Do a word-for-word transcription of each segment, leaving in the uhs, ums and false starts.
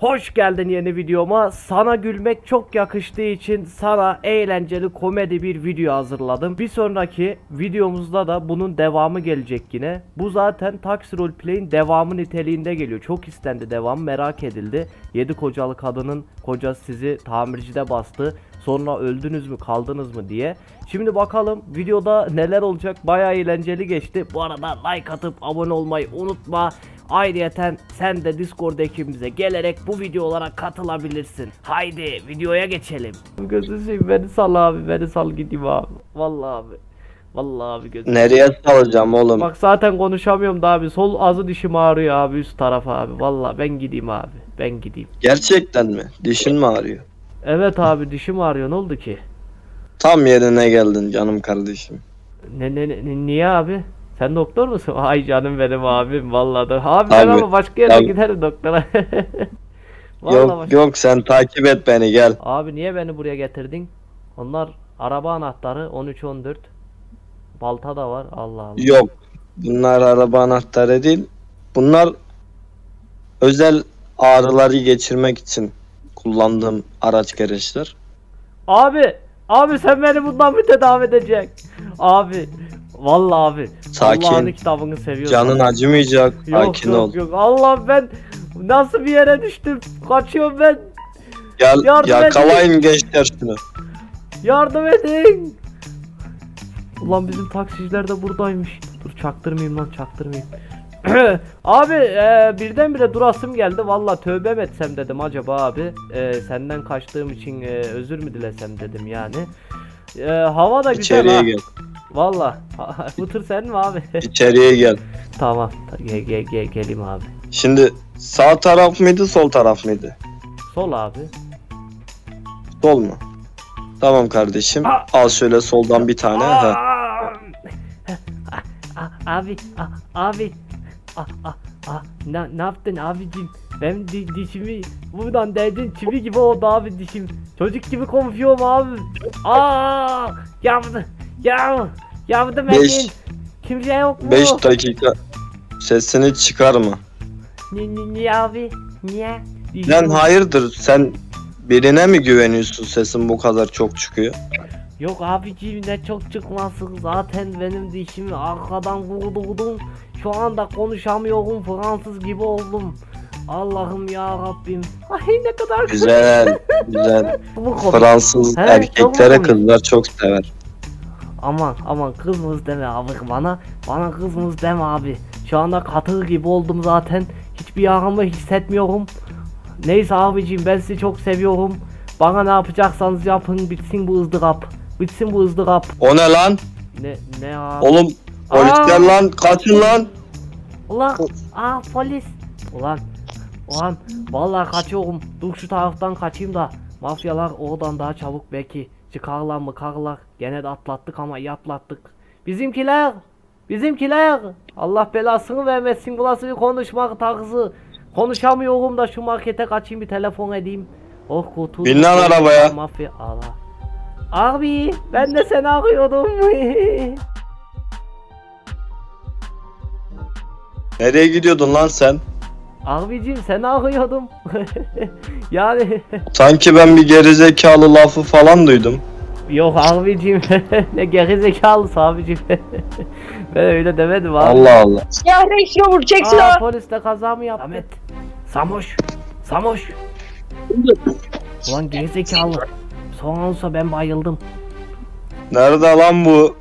Hoş geldin yeni videoma. Sana gülmek çok yakıştığı için sana eğlenceli komedi bir video hazırladım. Bir sonraki videomuzda da bunun devamı gelecek yine. Bu zaten Taxi Roleplay'in devamı niteliğinde geliyor. Çok istendi, devam merak edildi. Yedi kocalı kadının kocası sizi tamircide bastı. Sonra öldünüz mü kaldınız mı diye. Şimdi bakalım videoda neler olacak. Bayağı eğlenceli geçti. Bu arada like atıp abone olmayı unutma. Ayrıyeten sen de Discord ekibimize gelerek bu videolara katılabilirsin. Haydi videoya geçelim. Gözünü beni sal abi, beni sal gideyim abi. Vallahi abi. Vallahi abi gözünü. Nereye salacağım oğlum? Bak zaten konuşamıyorum da abi. Sol azı dişim ağrıyor abi, üst taraf abi. Vallahi ben gideyim abi. Ben gideyim. Gerçekten mi? Dişin mi ağrıyor? Evet abi, dişim ağrıyor. Ne oldu ki? Tam yerine geldin canım kardeşim. Ne, ne, ne niye abi? Sen doktor musun? Ay canım benim abim vallahi da. Abi, Abi, ben ama başka yere abi. giderim doktora. Yok başka... yok sen takip et beni gel. Abi niye beni buraya getirdin? Onlar araba anahtarı on üç on dört. Balta da var. Allah Allah. Yok. Bunlar araba anahtarı değil. Bunlar özel ağrıları geçirmek için kullandığım araç gereçler. Abi, abi sen beni bundan bir tedavi edeceksin. Abi, vallahi abi. Sakin. Allah'ın kitabını seviyorum. Canın acımayacak. Yok Sakin yok ol. yok. Allah, ben nasıl bir yere düştüm? Kaçıyorum ben. Gel Yardım yakalayın gençler şunu. Yardım edin. Ulan bizim taksiciler de buradaymış. Dur çaktırmayayım lan, çaktırmayayım. Abi e, birdenbire durasım geldi. Valla tövbe mi etsem dedim acaba abi. E, senden kaçtığım için e, özür mü dilesem dedim yani. E, hava da güzel İçeriye ha. gel. Valla. Bu tır sen mi abi? İçeriye gel. Tamam. Gel, gel, gel, geleyim abi. Şimdi sağ taraf mıydı sol taraf mıydı? Sol abi. Sol mu? Tamam kardeşim. Aa! Al şöyle soldan bir tane. Ha. Aa, abi, a- abi, ah, ah, ah, ne, ne yaptın abicim? Ben di, dişimi buradan derdin çivi gibi oldu abi dişim. Çocuk gibi konuşuyorum abi. Aa, yandı, yandı, yandı Beş- Metin. Kimse yok mu? beş dakika sesini çıkarma. Ni, ni, niye abi? Niye? Dişim- Lan hayırdır sen birine mi güveniyorsun, sesin bu kadar çok çıkıyor? Yok abicim, ne çok çıkmasın, zaten benim dişimi arkadan vurdum. Şu anda konuşamıyorum, Fransız gibi oldum. Allah'ım ya Rabbim. Ay ne kadar Güzel güzel. Bu komik. Fransız He, erkeklere çok komik. kızlar çok sever. Aman aman, kız mız deme abi bana. Bana kız mız deme abi. Şu anda katır gibi oldum zaten. Hiçbir yarımı hissetmiyorum. Neyse abicim, ben sizi çok seviyorum. Bana ne yapacaksanız yapın, bitsin bu ızdırap. Bitsin bu ızdırap. O ne lan? Ne ne abi? Oğlum polisler Aa! lan, kaçın lan. Ulan, aa polis. Ulan, ulan vallahi kaçıyorum. Dur şu taraftan kaçayım da mafyalar oradan daha çabuk belki çıkarlar mı karlar. Gene de atlattık ama iyi atlattık. Bizimkiler, bizimkiler. Allah belasını vermesin, bu nasıl bir konuşmak tarzı. Konuşamıyorum da şu markete kaçayım, bir telefon edeyim. Oh kurtuldum. Bin lan arabaya. Mafya, Allah. Abi ben de seni arıyordum. Nereye gidiyordun lan sen? Abicim seni arıyordum. Yani Sanki ben bir gerizekalı lafı falan duydum. yok abicim. Ne gerizekalısı abicim. Ben öyle demedim abi. Allah Allah. Ya reisine vuracaksın Aa, ha. polis de kaza mı yaptı? Ahmet. Samoş. Samoş. Ulan gerizekalı. Son olsa ben bayıldım. Nerede lan bu?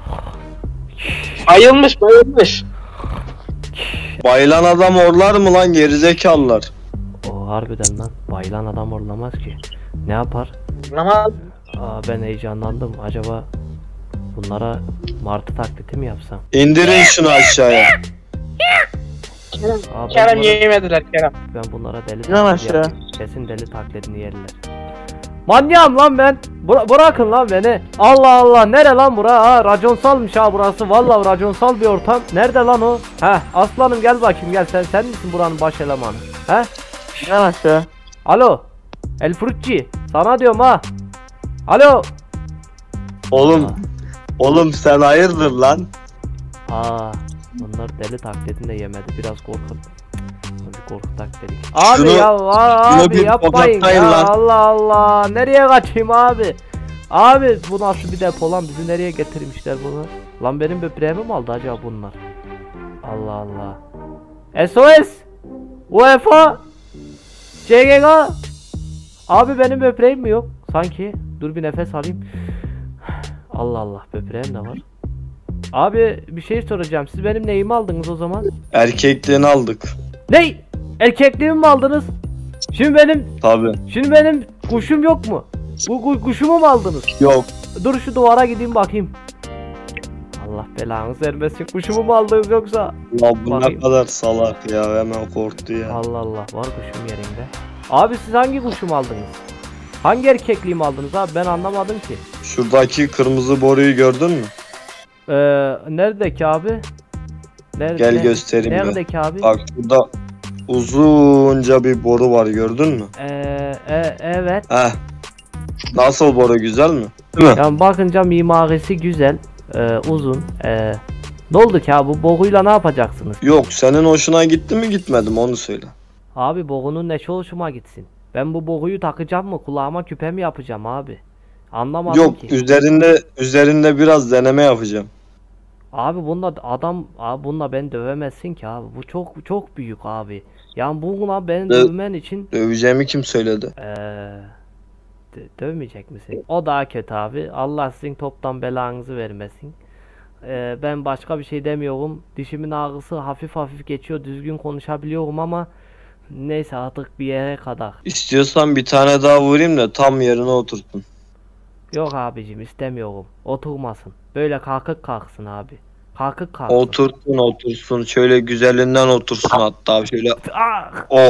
Bayılmış bayılmış. Bayılan adam orlar mı lan gerizekalılar? O harbiden lan. Bayılan adam orlamaz ki. Ne yapar? Ama Aa, ben heyecanlandım. Acaba bunlara martı taklidi mi yapsam? İndirin şunu aşağıya. Aa, ben Kerem bunlara- yemediler Kerem. Ben bunlara deli İnan taklidi aşağı. yapayım. Kesin deli taklidini yerler. Manyağım lan ben. Bıra- bırakın lan beni. Allah Allah, nere lan bura? Ha, raconsalmış ha burası. Vallahi raconsal bir ortam. Nerede lan o? He, aslanım gel bakayım, gel. Sen sen misin buranın baş elemanı? He? İnan aşağı. Alo. El Frutçi. Sana diyorum ha. Alo. Oğlum, oğlum sen hayırdır lan? Aa, bunlar deli taklidini de yemedi. Biraz korkun. korktak dedik. Abi Şunu- ya a- şunu abi bir yapmayın tokatlayın ya. lan. Allah Allah. Nereye kaçayım abi? Abi bu nasıl bir depo lan, bizi nereye getirmişler bunu? Lan benim böbreğimi mi aldı acaba bunlar? Allah Allah. S O S U E F A C G K. Abi benim böbreğim mi yok? Sanki. Dur bir nefes alayım. Allah Allah, böbreğim de var. Abi bir şey soracağım. Siz benim neyimi aldınız o zaman? Erkekliğini aldık. Ney? Erkekliğimi mi aldınız? Şimdi benim Tabi. şimdi benim kuşum yok mu? Bu ku- kuşumu mu aldınız? Yok. Dur şu duvara gideyim bakayım. Allah belanızı vermesin. Kuşumu mu aldınız yoksa? La bu Bakayım. ne kadar salak ya, hemen korktu ya. Allah Allah, var kuşum yerinde. Abi siz hangi kuşumu aldınız? Hangi erkekliğimi aldınız abi, ben anlamadım ki. Şuradaki kırmızı boruyu gördün mü? Ee, neredeki abi? Nerede, Gel ne- göstereyim ben. Neredeki abi? Bak şurada uzunca bir boru var, gördün mü? Ee, e, evet. Heh. Nasıl boru, güzel mi? Değil mi? Yani bakınca mimarisi güzel, ee, uzun. Ee, ne oldu ki abi, bu boğuyla ne yapacaksınız? Yok, senin hoşuna gitti mi gitmedi mi onu söyle. Abi boğunun neşe hoşuma gitsin. Ben bu boğuyu takacağım mı, kulağıma küpe mi yapacağım abi? Anlamadım Yok, ki. üzerinde üzerinde biraz deneme yapacağım. Abi bununla adam, abi bununla beni dövemezsin ki abi. Bu çok çok büyük abi. Yani bununla beni Dö- dövmen için Döveceğimi kim söyledi? Eee dö- dövmeyecek misin? O daha kötü abi. Allah sizin toptan belanızı vermesin. Eee, ben başka bir şey demiyorum. Dişimin ağrısı hafif hafif geçiyor. Düzgün konuşabiliyorum ama neyse, artık bir yere kadar. İstiyorsan bir tane daha vurayım da tam yerine oturtun. Yok abicim, istemiyorum. Oturmasın. Böyle kalkık kalksın abi. Kalkık kalksın. Otursun otursun, şöyle güzelinden otursun hatta şöyle. Ah! Oh.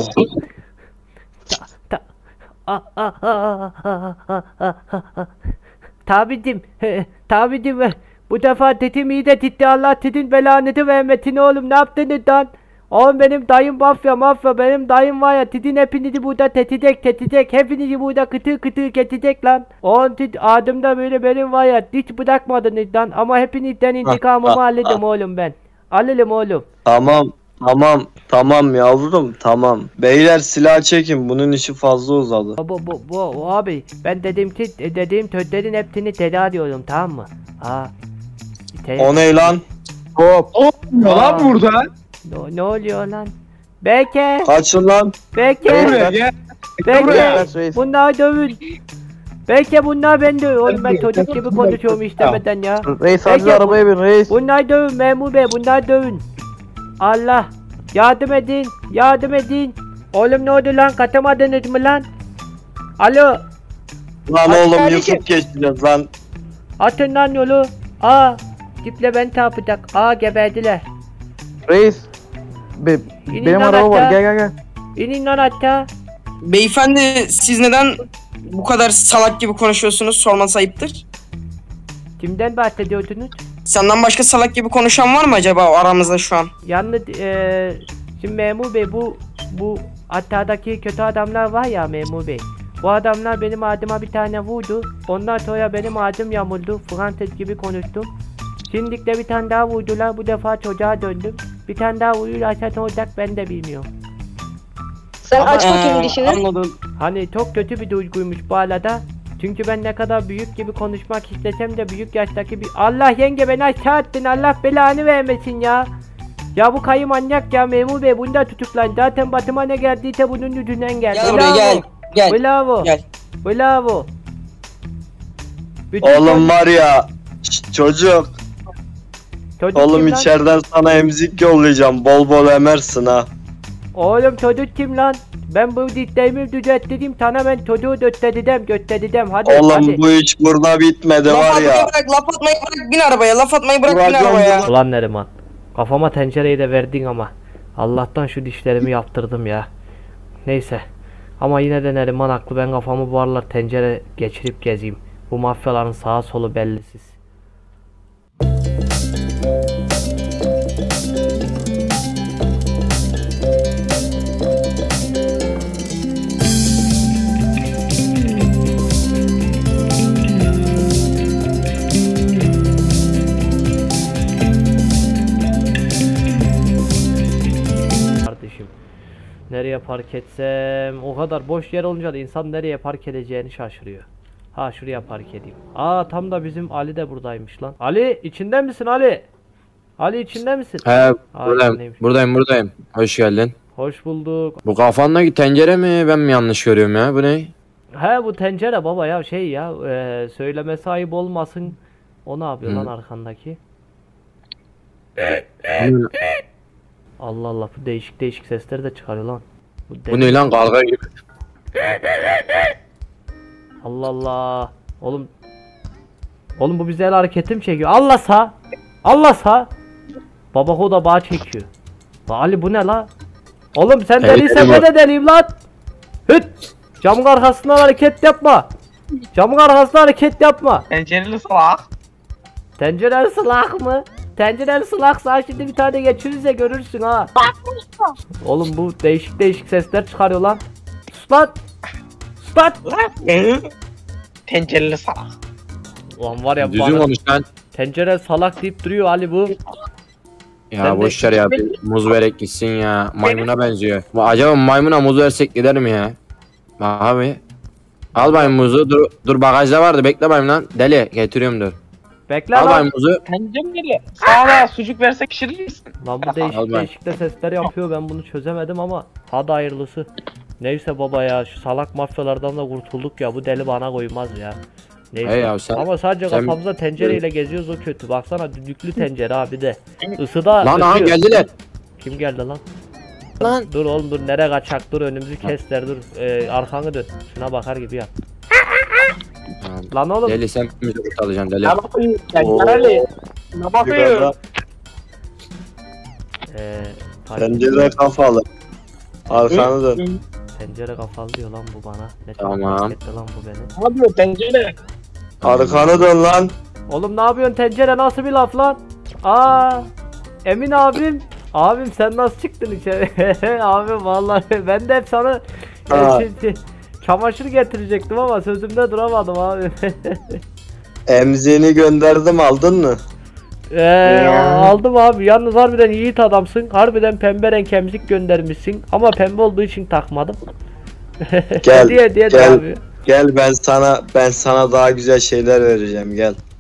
Ta ah, ah, ah, ah, ah, ah, ah, ah. Tabidim, tabidim. Bu defa tetim iyi de titti, Allah titin belaneti vermesin oğlum, ne yaptınız lan? Oğlum benim dayım mafya mafya, benim dayım var ya, titin hepinizi burada tetecek tetecek, hepinizi burada kıtır kıtır ketecek lan. Oğlum tit adımda böyle benim var ya, hiç bırakmadınız lan, ama hepinizden intikamımı alırım oğlum ben. Alırım oğlum. Tamam tamam tamam yavrum, tamam. Beyler silah çekin, bunun işi fazla uzadı. Bu bu bu, bu abi, ben dedim ki dediğim sözlerin hepsini tedavi ediyorum, tamam mı? Ha. Te- O ne lan? Hop. Ne Aa. lan burada? Ne, ne oluyor lan? Beke, Kaçın lan. Beke, Buraya gel. Beke, buraya. bunlar dövün. Beke bunlar ben dövün. Oğlum ben çocuk gibi konuşuyorum istemeden ya. Reis Peki, hadi arabaya bin reis. Bunlar dövün memur bey, bunlar dövün. Allah, yardım edin, yardım edin. Oğlum ne oldu lan, kaçamadınız mı lan? Alo, Lan Hadi oğlum kardeşim. yıkıp geçeceğiz lan. atın lan yolu. Aa, tiple ben tapacak. Aa, geberdiler. Reis. Be İnin benim lan araba var, aşağı. gel gel gel. İnin lan hatta. Beyefendi siz neden bu kadar salak gibi konuşuyorsunuz? Sorması ayıptır. Kimden bahsediyorsunuz? Senden başka salak gibi konuşan var mı acaba o aramızda şu an? Yalnız eee şimdi memur bey, bu bu hattadaki kötü adamlar var ya memur bey. Bu adamlar benim adıma bir tane vurdu. Ondan sonra benim adım yamuldu. Fransız gibi konuştum. Şimdi de bir tane daha vurdular. Bu defa çocuğa döndüm. Bir tane daha vururlarsa ne olacak ben de bilmiyorum. Sen Ama- aç bakayım Ee, dişini. Anladım. Hani çok kötü bir duyguymuş bu arada. Çünkü ben ne kadar büyük gibi konuşmak istesem de büyük yaştaki bir... Allah yenge beni aşağı attın, Allah belanı vermesin ya. Ya bu kayı manyak ya memur bey, bunu da tutuklan. Zaten batıma ne geldiyse bunun yüzünden geldi. Gel buraya gel. Gel. Bravo. Gel. Bravo. Bütün Oğlum var ya. şşt, çocuk. çocuk Oğlum kim lan? içeriden sana emzik yollayacağım. Bol bol emersin ha. Oğlum çocuk kim lan? Ben bu dişlerimi düzelttireyim, sana ben çocuğu göstereceğim göstereceğim, hadi Oğlum hadi. bu iş burada bitmedi Laf var atmayı ya. bırak, laf atmayı bırak, bin arabaya, laf atmayı bırak, bin Bırak lan arabaya. bunu. Ulan Neriman, kafama tencereyi de verdin ama Allah'tan şu dişlerimi yaptırdım ya. Neyse, ama yine de Neriman haklı, ben kafamı bu aralar tencere geçirip gezeyim. Bu mafyaların sağa solu bellisiz. park etsem? O kadar boş yer olunca da insan nereye park edeceğini şaşırıyor. Ha şuraya park edeyim. Aa tam da bizim Ali de buradaymış lan. Ali içinde misin Ali? Ali içinde misin? He Aa, buradayım, içindeymiş. buradayım buradayım. Hoş geldin. Hoş bulduk. Bu kafandaki tencere mi? Ben mi yanlış görüyorum ya? Bu ne? He bu tencere baba ya şey ya e, söyleme sahip olmasın. O ne yapıyor Hı. lan arkandaki? Allah Allah bu değişik değişik sesleri de çıkarıyor lan. Bu, Bu ne lan, karga gibi. Allah Allah. Oğlum. Oğlum bu bize el hareketi mi çekiyor? Allah sağ. Allah sağ. Baba o da bağ çekiyor. La Ali bu ne la? Oğlum sen Evet, deliysen evet. ben de deliyim lan. Hıt. Camın arkasından hareket yapma. Camın arkasından hareket yapma. Pencereli salak. Tencereli sılak mı? Tencereli sılaksa şimdi bir tane geçirirse görürsün ha. Oğlum bu değişik değişik sesler çıkarıyor lan. Sus lan. Sus lan. Pencereli salak. Ulan var ya Düzgün bana konuş lan. tencere salak deyip duruyor Ali bu. Ya Sen de- boş ver ya. Bir muz verek gitsin ya. Maymuna benziyor. Bu- Acaba maymuna muz versek gider mi ya? Abi. Al bayım muzu. Dur, dur bagajda vardı. Bekle bayım lan. Deli. Getiriyorum dur. Bekle Al lan. bayım muzu. Pencereli. Sana sucuk versek pişirir misin? Lan bu değişik Al ben. değişik de sesler yapıyor ben bunu çözemedim ama hadi hayırlısı. Neyse baba ya şu salak mafyalardan da kurtulduk ya bu deli bana koymaz ya. Neyse. Hey ya sen- Ama sadece sen- kafamıza tencereyle geziyoruz o kötü. Baksana düdüklü tencere abi de. Isıda Lan aha ötüyor. geldiler. Kim geldi lan? Lan. Dur oğlum dur nereye kaçak dur önümüzü kesler dur. Ee, arkanı dön. Şuna bakar gibi yap. Lan oğlum. Deli sen bizi kurtaracaksın deli. Ne bakıyorsun? Pencereli. Ne bakıyorsun? Yukarıda Ee, park- tencere kafalı. Arkanı dön. Tencere kafalı diyor lan bu bana. Ne Tamam. hareketli lan bu beni. Ne yapıyor tencere? Arkanı dön lan. Oğlum ne yapıyorsun tencere nasıl bir laf lan? Aa, Emin abim. Abim sen nasıl çıktın içeri? Abim vallahi ben de hep sana e, Ha. şey- şey, çamaşır getirecektim ama sözümde duramadım abi. Emziğini gönderdim, aldın mı? Eee aldım abi. Yalnız harbiden yiğit adamsın. Harbiden pembe renk emzik göndermişsin. Ama pembe olduğu için takmadım. Gel, diye diye de gel. abi. Gel ben sana ben sana daha güzel şeyler vereceğim, gel.